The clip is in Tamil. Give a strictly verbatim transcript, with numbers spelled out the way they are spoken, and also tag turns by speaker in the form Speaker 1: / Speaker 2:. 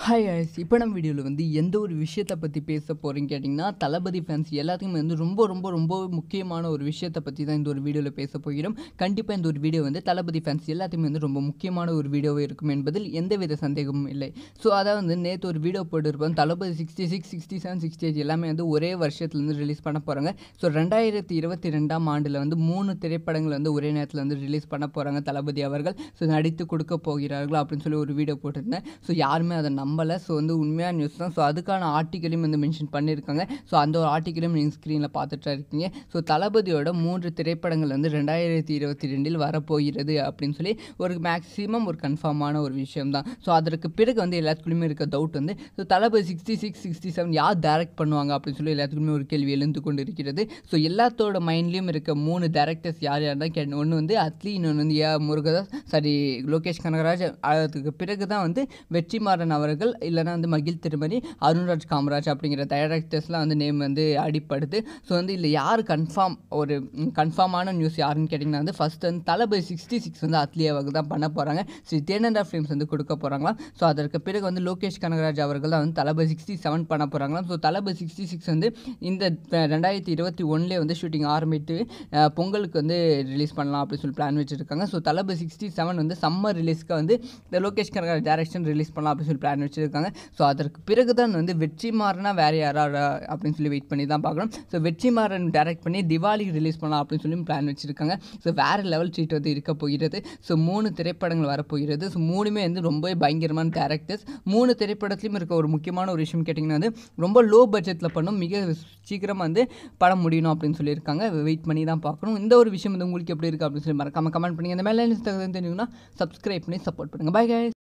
Speaker 1: ஹாய் guys, இப்போ நம்ம வீடியோவில் வந்து எந்த ஒரு விஷயத்தை பற்றி பேச போகிறீங்க கேட்டிங்கன்னா தளபதி ஃபேன்ஸ் எல்லாத்துக்குமே வந்து ரொம்ப ரொம்ப ரொம்ப முக்கியமான ஒரு விஷயத்தை பற்றி தான் இந்த ஒரு வீடியோவில் பேச போகிறோம். கண்டிப்பாக இந்த ஒரு வீடியோ வந்து தளபதி ஃபேன்ஸ் எல்லாத்துக்குமே வந்து ரொம்ப முக்கியமான ஒரு வீடியோவாக இருக்கும் என்பதில் எந்தவித சந்தேகமும் இல்லை. ஸோ அதாவது வந்து நேற்று ஒரு வீடியோ போட்டுருப்போம், Thalapathy sixty six sixty seven sixty eight எல்லாமே வந்து ஒரே வருஷத்துலேருந்து ரிலீஸ் பண்ண போகிறாங்க. ஸோ ரெண்டாயிரத்தி இருபத்தி ரெண்டாம் ஆண்டில் வந்து மூணு திரைப்படங்கள் வந்து ஒரே நேரத்தில் வந்து ரிலீஸ் பண்ண போகிறாங்க தளபதி அவர்கள். ஸோ நடித்து கொடுக்க போகிறார்கள் அப்படின்னு சொல்லி ஒரு வீடியோ போட்டிருந்தேன். ஸோ யாருமே அதை நம்பலை. ஸோ வந்து உண்மையான நியூஸ் தான். ஸோ அதுக்கான ஆர்டிக்கலையும் வந்து மென்ஷன் பண்ணியிருக்காங்க. ஸோ அந்த ஒரு ஆர்டிக்கலையும் நீங்கள் ஸ்க்ரீனில் பார்த்துட்டு இருக்கீங்க. ஸோ தளபதியோட மூன்று திரைப்படங்கள் வந்து ரெண்டாயிரத்தி இருபத்தி ரெண்டில் வரப்போகிறது அப்படின்னு சொல்லி ஒரு மேக்ஸிமம் ஒரு கன்ஃபார்மான ஒரு விஷயம் தான். ஸோ அதற்கு பிறகு வந்து எல்லாத்துக்குள்ளேயுமே இருக்க டவுட் வந்து so Thalapathy sixty six sixty seven யார் டைரக்ட் பண்ணுவாங்க அப்படின்னு சொல்லி எல்லாத்துக்குமே ஒரு கேள்வி எழுந்து கொண்டு இருக்கிறது. ஸோ எல்லாத்தோட மைண்ட்லேயும் இருக்க மூணு டேரக்டர்ஸ் யார் யார் தான் கேட்டு ஒன்று வந்து அட்லி, இன்னொன்று வந்து ஏ முருகதாஸ், சாரி லோகேஷ் கனகராஜ். அதுக்கு பிறகு தான் வந்து வெற்றிமாறன் அவர்கள், இல்லைனா வந்து மகிழ் திருமணி, அருண்ராஜ் காமராஜ் அப்படிங்கிற டைரக்டர்ஸ்லாம் வந்து நேம் வந்து அடிப்படுது. ஸோ வந்து இல்லை யார் கன்ஃபார்ம் ஒரு கன்ஃபார்மான நியூஸ் யாருன்னு கேட்டிங்கன்னா வந்து ஃபஸ்ட் வந்து தளபதி சிக்ஸ்டி சிக்ஸ் வந்து அட்லியாவுக்கு தான் பண்ண போகிறாங்க. ஸ்ரீ தேனண்டா ஃபிலிம்ஸ் வந்து கொடுக்க போகிறாங்களாம். ஸோ அதற்கு பிறகு வந்து லோகேஷ் கனகராஜ் அவர்கள் தான் வந்து தளபதி சிக்ஸ்டி செவன் பண்ண போகிறாங்களாம். ஸோ தளபதி சிக்ஸ்டி சிக்ஸ் வந்து இந்த ரெண்டாயிரத்தி இருபத்தி ஒன்றுலேயே வந்து ஷூட்டிங் ஆரம்பித்து பொங்கலுக்கு வந்து ரிலீஸ் பண்ணலாம் அப்படின்னு சொல்லி பிளான் வச்சுருக்காங்க. ஸோ தளபதி சிக்ஸ்டி செவன் வந்து சம்மர் ரிலீஸ்க்கு வந்து இந்த லோகேஷ் கனகராஜ் டைரக்ஷன் ரிலீஸ் பண்ணலாம் அப்படின்னு சொல்லி பிளான் வச்சுருக்காங்க. ஸோ அதற்கு பிறகு தான் வந்து வெற்றிமாறனா வேறு யாராவது அப்படின்னு சொல்லி வெயிட் பண்ணி தான் பார்க்கணும். ஸோ வெற்றிமாறன் டைரக்ட் பண்ணி திவாலிக்கு ரிலீஸ் பண்ணலாம் அப்படின்னு சொல்லி பிளான் வச்சுருக்காங்க. ஸோ வேறு லெவல் ட்ரீட் வந்து இருக்க போகிறது. ஸோ மூணு திரைப்படங்கள் வரப்போகிறது. ஸோ மூணுமே வந்து ரொம்ப பயங்கரமான டேரக்டர்ஸ். மூணு திரைப்படத்துலையும் இருக்க ஒரு முக்கியமான ஒரு விஷயம் கேட்டிங்கன்னா வந்து ரொம்ப லோ பட்ஜெட்டில் பண்ணும், மிக சீக்கிரம் வந்து படம் முடியணும் அப்படின்னு சொல்லியிருக்காங்க. வெயிட் பண்ணி தான் பார்க்கணும். இந்த ஒரு விஷயம் வந்து உங்களுக்கு எப்படி இருக்குது அப்படின்னு சொல்லி மறக்காமல் கமெண்ட் பண்ணுங்கள். இந்த மேலே தெரிஞ்சுங்கன்னா சப்ஸ்கிரைப் பண்ணி சப்போர்ட் பண்ணுங்கள். Bye guys.